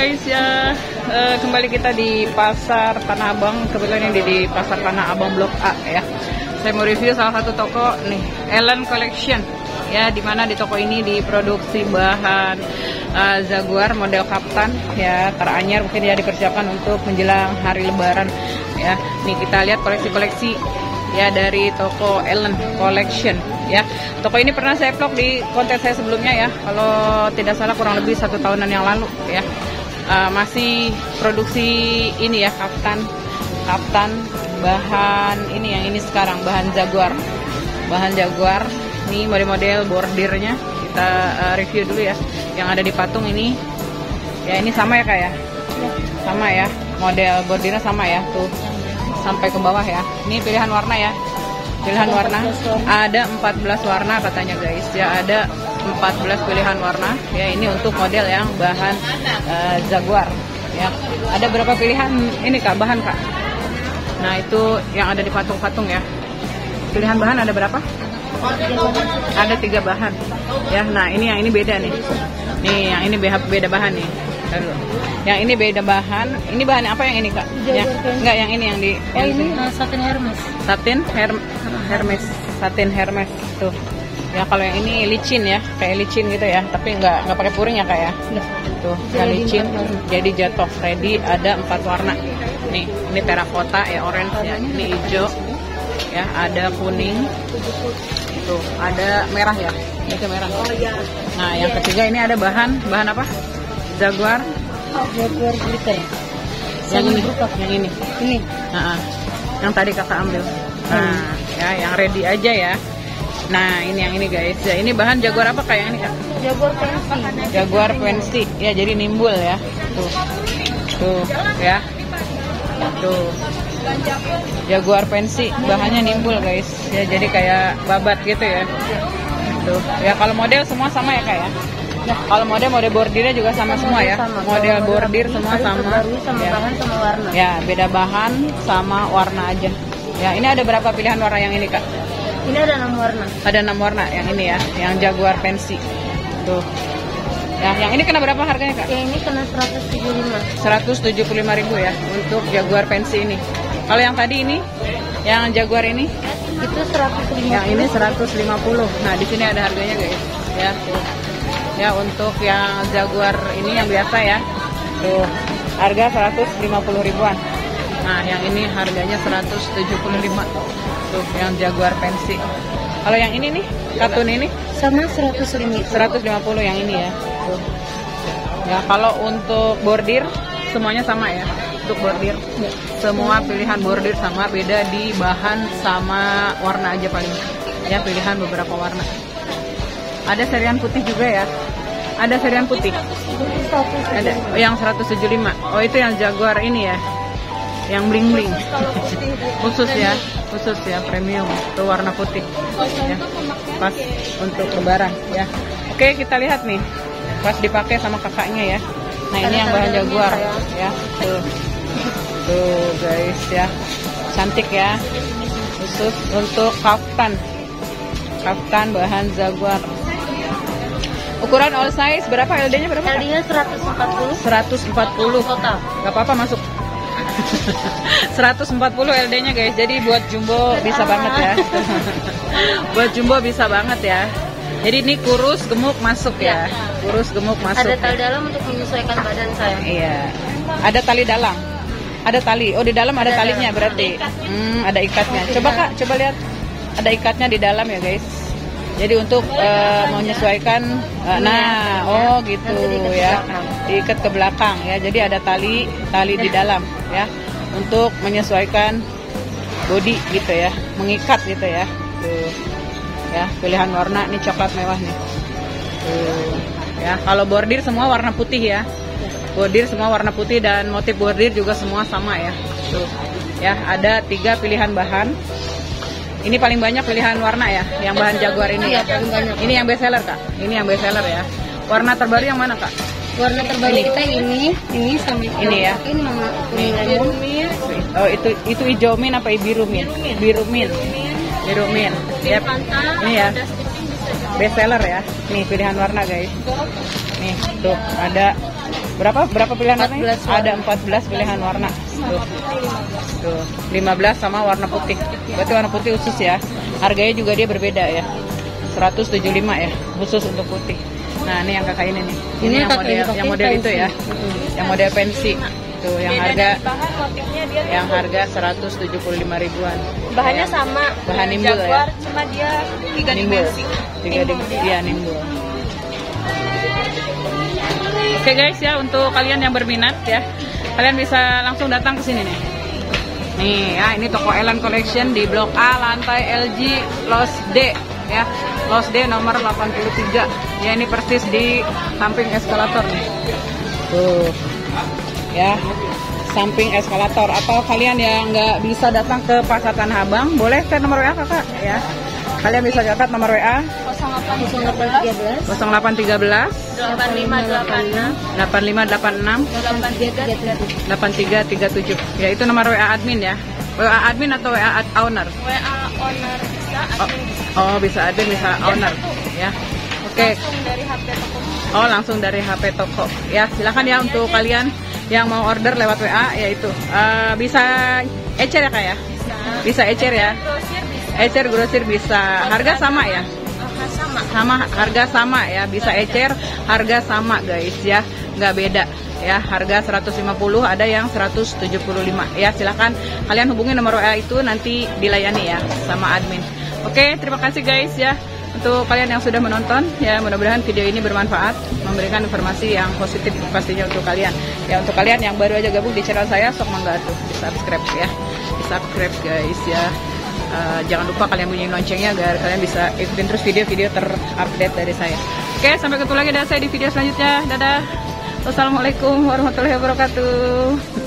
guys ya, kembali kita di Pasar Tanah Abang. Kebetulan ini di Pasar Tanah Abang Blok A ya. Saya mau review salah satu toko nih, Ellen Collection ya, dimana di toko ini diproduksi bahan Jaguar model Kaftan ya, teranyar mungkin ya, dipersiapkan untuk menjelang hari Lebaran ya. Nih kita lihat koleksi-koleksi ya dari toko Ellen Collection ya. Toko ini pernah saya vlog di konten saya sebelumnya ya, kalau tidak salah kurang lebih 1 tahunan yang lalu ya. Masih produksi ini ya, kaftan bahan ini, yang ini sekarang bahan Jaguar, ini model-model bordirnya kita review dulu ya. Yang ada di patung ini ya, ini sama ya kak ya, sama ya, model bordirnya sama ya tuh sampai ke bawah ya. Ini pilihan warna ya, pilihan warna ada 14 warna katanya guys ya, ada 14 pilihan warna ya. Ini untuk model yang bahan Jaguar ya. Ada berapa pilihan ini kak, bahan kak? Nah itu yang ada di patung-patung ya, pilihan bahan ada berapa? Ada 3 bahan ya. Nah ini yang ini beda nih, yang ini beda bahan nih. Lalu yang ini beda bahan. Ini bahan apa yang ini kak? Ya, enggak, yang ini yang di ini satin Hermes. Satin Hermes tuh. Ya kalau yang ini licin ya, kayak licin gitu ya, tapi nggak pakai puring ya kak ya. Tuh, nggak licin, jadi jatuh. Ready, ada 4 warna. Nih, ini terakota ya, orange ya, ini hijau ya, ada kuning. Tuh, ada merah ya, itu merah. Nah, yang ketiga ini ada bahan apa? Jaguar glitter. Yang ini. Nah, yang tadi kakak ambil. Nah, ya yang ready aja ya. Nah, ini yang ini guys. Ya, ini bahan Jaguar apa kayak ini kak? Jaguar pensi. Ya, jadi nimbul ya. Tuh ya. Tuh. Jaguar pensi, bahannya nimbul guys. Ya, jadi kayak babat gitu ya. Tuh. Ya, kalau model semua sama ya kak ya? Nah, kalau model bordirnya juga sama semua ya. Model bordir semua sama. Ya. Bahan sama warna. Ya, beda bahan sama warna aja. Ya, ini ada berapa pilihan warna yang ini kak? Ini ada 6 warna. Ada 6 warna yang ini ya, yang Jaguar pensi. Tuh. Ya, yang ini kena berapa harganya kak? Yang ini kena 175.000 ya untuk Jaguar pensi ini. Kalau yang tadi ini, yang Jaguar ini itu 150. Yang ini 150. Nah, di sini ada harganya guys. Ya, tuh. Ya, untuk yang Jaguar ini yang biasa ya. Tuh, harga 150 ribuan. Nah, yang ini harganya 175. Tuh, yang Jaguar pensi. Kalau yang ini nih, katun ini sama 150 yang ini ya. Tuh. Ya, kalau untuk bordir semuanya sama ya. Untuk bordir semua pilihan bordir sama, beda di bahan sama warna aja paling. Ya, pilihan beberapa warna. Ada serian putih juga ya. Ada serian putih. Ada yang 175. Oh, itu yang Jaguar ini ya. Yang bling-bling. Khusus ya, premium. Itu warna putih. Ya. Pas untuk lebaran ya. Oke, kita lihat nih. Pas dipakai sama kakaknya ya. Nah, ini yang bahan Jaguar ya. Tuh guys ya. Cantik ya. Khusus untuk kaftan bahan Jaguar. Ukuran all size berapa? LD-nya berapa? LD-nya 140 total. Gak apa-apa, masuk. 140 LD-nya guys. Jadi buat jumbo bisa banget ya. Buat jumbo bisa banget ya. Jadi ini kurus gemuk masuk ya. Kurus gemuk masuk. Ada tali dalam untuk menyesuaikan badan saya. Iya. Ada tali dalam. Ada tali. Oh, di dalam ada talinya berarti. Ada ikatnya. Coba kak, coba lihat. Ada ikatnya di dalam ya guys. Jadi untuk menyesuaikan, gitu ya, diikat ke belakang ya. Jadi ada tali di dalam ya, untuk menyesuaikan body gitu ya, mengikat gitu ya. Tuh ya, pilihan warna ini coklat mewah nih. Tuh ya, kalau bordir semua warna putih ya. Bordir semua warna putih dan motif bordir juga semua sama ya. Tuh ya, ada 3 pilihan bahan. Ini paling banyak pilihan warna ya, yang bahan Jaguar ini. Iya, paling banyak. Ini yang best seller kak. Ini yang best seller ya. Warna terbaru yang mana kak? Warna terbaru kita ini sama ini ya. Ini nama kuning lemon. Oh, itu hijau min apa biru min? Biru min. Yep. Ini ya. Best seller ya. Nih pilihan warna guys. Nih tuh ada Berapa pilihan warna? 14 warna. Ada 14 pilihan warna. Tuh, 15 sama warna putih. Berarti warna putih khusus ya. Harganya juga dia berbeda ya. 175 ya, khusus untuk putih. Nah, ini yang kakak ini nih. Ini yang model itu ya. Yang model pensi. Tuh, yang harga 175 ribuan. Bahannya sama. Bahan nimbul ya. Cuma dia 3 Nimbul. Iya, nimbul. Oke guys ya, untuk kalian yang berminat ya, kalian bisa langsung datang ke sini nih. Nih ya, ini toko Elan Collection di Blok A, lantai LG Los D ya. Los D nomor 83. Ya, ini persis di samping eskalator nih. Tuh. Ya, samping eskalator. Atau kalian yang nggak bisa datang ke Pasar Tanah Abang, boleh ke nomor WA kakak ya. Kalian bisa catat nomor WA 0813 0813 8586 8586 8337. Ya, itu nomor WA admin ya. WA admin atau WA owner? WA owner bisa, admin bisa. Oh, bisa admin, bisa owner ya. Oke. Langsung dari HP toko. Oh, langsung dari HP toko. Ya, silakan ya untuk kalian yang mau order lewat WA, yaitu bisa ecer ya kak ya? Bisa ecer ya? Grosir bisa. Ecer grosir bisa. Harga sama ya? Sama, harga sama ya. Bisa ecer, harga sama guys ya. Nggak beda ya. Harga 150, ada yang 175 ya. Silakan kalian hubungi nomor WA itu, nanti dilayani ya sama admin. Oke, terima kasih guys ya. Untuk kalian yang sudah menonton ya, mudah-mudahan video ini bermanfaat, memberikan informasi yang positif pastinya untuk kalian. Ya, untuk kalian yang baru aja gabung di channel saya, sok mangga tuh di subscribe ya. Di subscribe guys ya. Jangan lupa kalian bunyiin loncengnya agar kalian bisa ikutin terus video-video terupdate dari saya. Oke, sampai ketemu lagi dengan saya di video selanjutnya. Dadah. Wassalamualaikum warahmatullahi wabarakatuh.